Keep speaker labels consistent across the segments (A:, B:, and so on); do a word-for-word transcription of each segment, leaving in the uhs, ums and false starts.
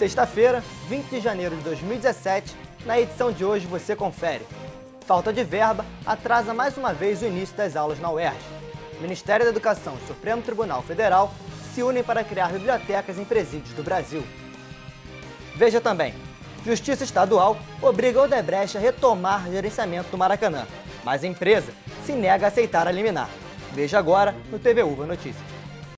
A: Sexta-feira, vinte de janeiro de dois mil e dezessete, na edição de hoje você confere. Falta de verba atrasa mais uma vez o início das aulas na U E R J. Ministério da Educação e Supremo Tribunal Federal se unem para criar bibliotecas em presídios do Brasil. Veja também, Justiça Estadual obriga a Odebrecht a retomar o gerenciamento do Maracanã, mas a empresa se nega a aceitar a liminar. Veja agora no T V Uva Notícias.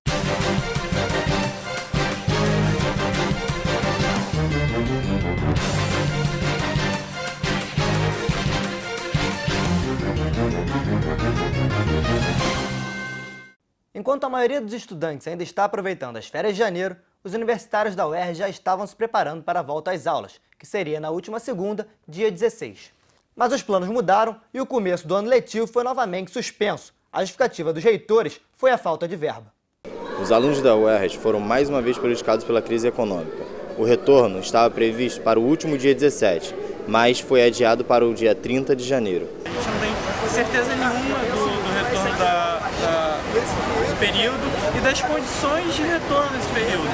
A: Enquanto a maioria dos estudantes ainda está aproveitando as férias de janeiro, os universitários da U E R J já estavam se preparando para a volta às aulas, que seria na última segunda, dia dezesseis. Mas os planos mudaram e o começo do ano letivo foi novamente suspenso. A justificativa dos reitores foi a falta de verba.
B: Os alunos da U E R J foram mais uma vez prejudicados pela crise econômica. O retorno estava previsto para o último dia dezessete, mas foi adiado para o dia trinta de janeiro.
C: A gente não tem certeza nenhuma do, do retorno da, da, do período e das condições de retorno nesse período,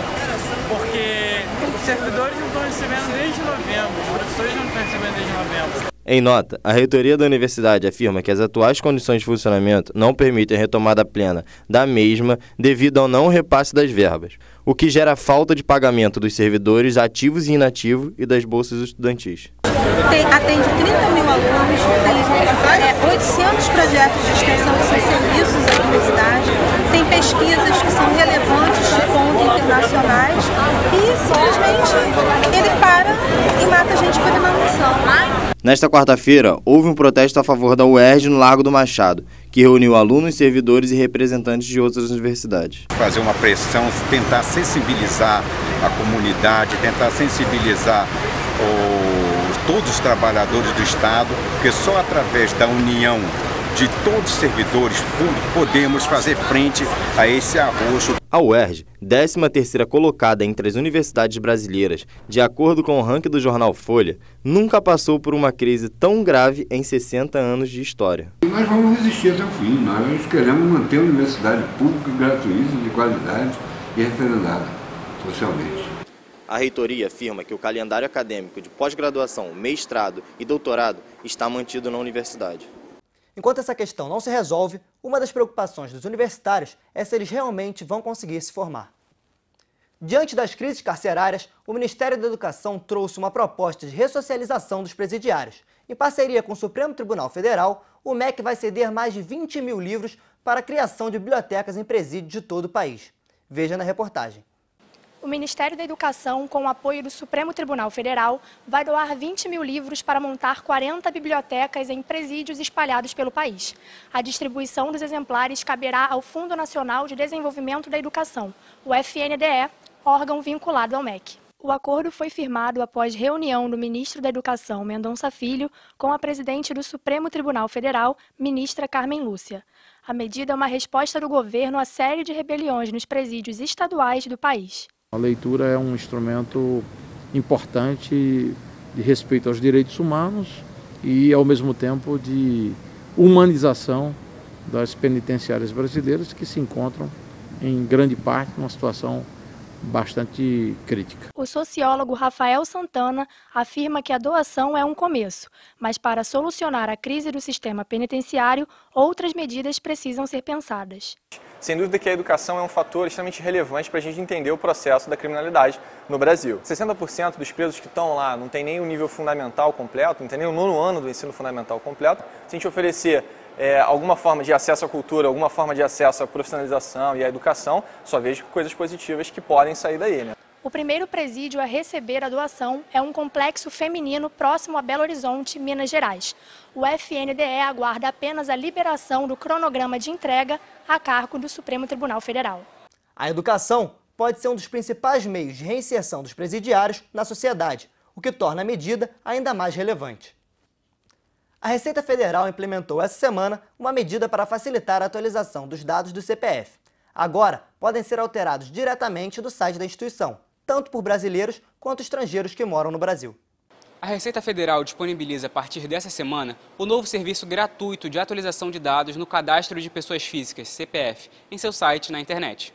C: porque os servidores não estão recebendo desde novembro, os professores não estão recebendo desde novembro.
B: Em nota, a reitoria da universidade afirma que as atuais condições de funcionamento não permitem a retomada plena da mesma devido ao não repasse das verbas, o que gera falta de pagamento dos servidores ativos e inativos e das bolsas estudantis.
D: Tem, atende trinta mil alunos, tem é, oitocentos projetos de extensão que são serviços da universidade, tem pesquisas que são relevantes de ponto internacionais e simplesmente ele para e mata a gente por inanição.
B: Nesta quarta-feira, houve um protesto a favor da U E R J no Largo do Machado, que reuniu alunos, servidores e representantes de outras universidades.
E: Fazer uma pressão, tentar sensibilizar a comunidade, tentar sensibilizar o, todos os trabalhadores do Estado, porque só através da união de todos os servidores públicos podemos fazer frente a esse arroxo.
B: A U E R J, décima terceira colocada entre as universidades brasileiras, de acordo com o ranking do jornal Folha, nunca passou por uma crise tão grave em sessenta anos de história.
F: Nós vamos resistir até o fim, nós queremos manter a universidade pública, gratuita, de qualidade e referendada socialmente.
B: A reitoria afirma que o calendário acadêmico de pós-graduação, mestrado e doutorado está mantido na universidade.
A: Enquanto essa questão não se resolve, uma das preocupações dos universitários é se eles realmente vão conseguir se formar. Diante das crises carcerárias, o Ministério da Educação trouxe uma proposta de ressocialização dos presidiários. Em parceria com o Supremo Tribunal Federal, o M E C vai ceder mais de vinte mil livros para a criação de bibliotecas em presídios de todo o país. Veja na reportagem.
G: O Ministério da Educação, com o apoio do Supremo Tribunal Federal, vai doar vinte mil livros para montar quarenta bibliotecas em presídios espalhados pelo país. A distribuição dos exemplares caberá ao Fundo Nacional de Desenvolvimento da Educação, o F N D E, órgão vinculado ao M E C. O acordo foi firmado após reunião do ministro da Educação, Mendonça Filho, com a presidente do Supremo Tribunal Federal, ministra Carmen Lúcia. A medida é uma resposta do governo à série de rebeliões nos presídios estaduais do país.
H: A leitura é um instrumento importante de respeito aos direitos humanos e, ao mesmo tempo, de humanização das penitenciárias brasileiras que se encontram, em grande parte, numa situação bastante crítica.
G: O sociólogo Rafael Santana afirma que a doação é um começo, mas para solucionar a crise do sistema penitenciário, outras medidas precisam ser pensadas.
I: Sem dúvida que a educação é um fator extremamente relevante para a gente entender o processo da criminalidade no Brasil. sessenta por cento dos presos que estão lá não tem nem o nível fundamental completo, não tem nem o nono ano do ensino fundamental completo. Se a gente oferecer é, alguma forma de acesso à cultura, alguma forma de acesso à profissionalização e à educação, só vejo coisas positivas que podem sair daí, né?
G: O primeiro presídio a receber a doação é um complexo feminino próximo a Belo Horizonte, Minas Gerais. O F N D E aguarda apenas a liberação do cronograma de entrega a cargo do Supremo Tribunal Federal.
A: A educação pode ser um dos principais meios de reinserção dos presidiários na sociedade, o que torna a medida ainda mais relevante. A Receita Federal implementou essa semana uma medida para facilitar a atualização dos dados do C P F. Agora, podem ser alterados diretamente do site da instituição, tanto por brasileiros quanto estrangeiros que moram no Brasil.
J: A Receita Federal disponibiliza a partir dessa semana o novo serviço gratuito de atualização de dados no Cadastro de Pessoas Físicas, C P F, em seu site na internet.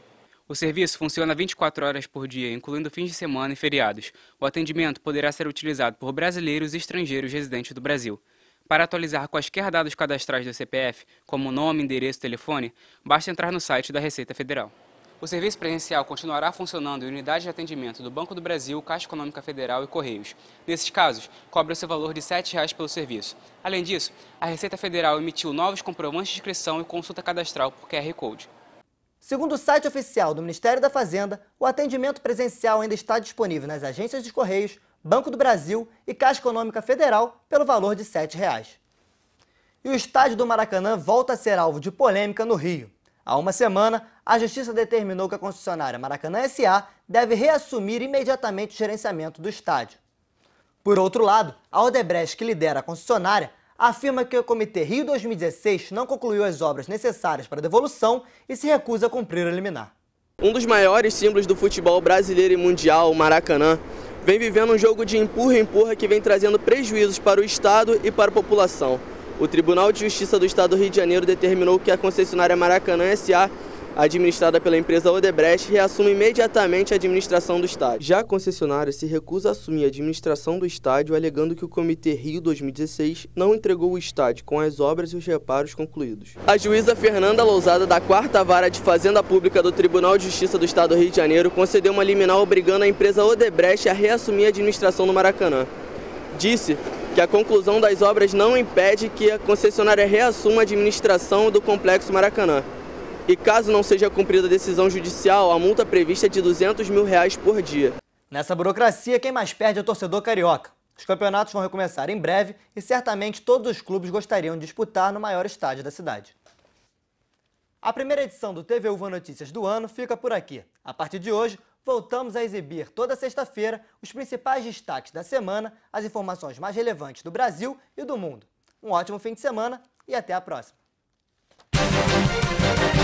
J: O serviço funciona vinte e quatro horas por dia, incluindo fins de semana e feriados. O atendimento poderá ser utilizado por brasileiros e estrangeiros residentes do Brasil. Para atualizar quaisquer dados cadastrais do C P F, como nome, endereço e telefone, basta entrar no site da Receita Federal. O serviço presencial continuará funcionando em unidades de atendimento do Banco do Brasil, Caixa Econômica Federal e Correios. Nesses casos, cobra-se o valor de sete reais pelo serviço. Além disso, a Receita Federal emitiu novos comprovantes de inscrição e consulta cadastral por Q R Code.
A: Segundo o site oficial do Ministério da Fazenda, o atendimento presencial ainda está disponível nas agências de Correios, Banco do Brasil e Caixa Econômica Federal pelo valor de sete reais. E o estádio do Maracanã volta a ser alvo de polêmica no Rio. Há uma semana, a Justiça determinou que a concessionária Maracanã S A deve reassumir imediatamente o gerenciamento do estádio. Por outro lado, a Odebrecht, que lidera a concessionária, afirma que o Comitê Rio dois mil e dezesseis não concluiu as obras necessárias para a devolução e se recusa a cumprir a liminar.
K: Um dos maiores símbolos do futebol brasileiro e mundial, o Maracanã, vem vivendo um jogo de empurra-empurra que vem trazendo prejuízos para o Estado e para a população. O Tribunal de Justiça do Estado do Rio de Janeiro determinou que a concessionária Maracanã S A, administrada pela empresa Odebrecht, reassume imediatamente a administração do estádio. Já a concessionária se recusa a assumir a administração do estádio, alegando que o Comitê Rio dois mil e dezesseis não entregou o estádio com as obras e os reparos concluídos. A juíza Fernanda Lousada, da quarta Vara de Fazenda Pública do Tribunal de Justiça do Estado do Rio de Janeiro, concedeu uma liminar obrigando a empresa Odebrecht a reassumir a administração do Maracanã. Disse que a conclusão das obras não impede que a concessionária reassuma a administração do Complexo Maracanã. E caso não seja cumprida a decisão judicial, a multa prevista é de duzentos mil reais por dia.
A: Nessa burocracia, quem mais perde é o torcedor carioca. Os campeonatos vão recomeçar em breve e certamente todos os clubes gostariam de disputar no maior estádio da cidade. A primeira edição do T V Uva Notícias do ano fica por aqui. A partir de hoje, voltamos a exibir toda sexta-feira os principais destaques da semana, as informações mais relevantes do Brasil e do mundo. Um ótimo fim de semana e até a próxima.